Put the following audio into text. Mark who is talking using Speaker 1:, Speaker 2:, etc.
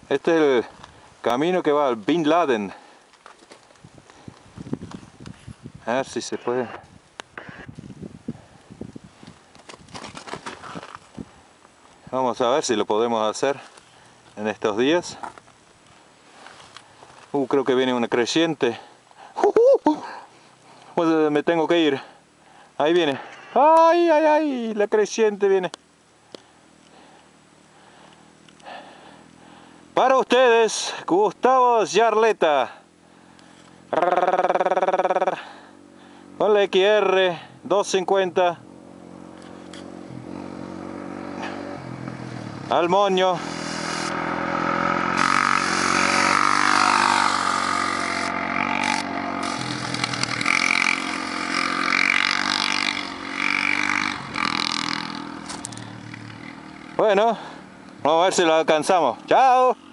Speaker 1: Este es el camino que va al Bin Laden. A ver si se puede. Vamos a ver si lo podemos hacer en estos días. Creo que viene una creciente. Pues me tengo que ir. Ahí viene. ¡Ay, ay, ay! La creciente viene. Para ustedes, Gustavo Yarleta. Con la XR 250. Al moño. Bueno, vamos a ver si lo alcanzamos. ¡Chao!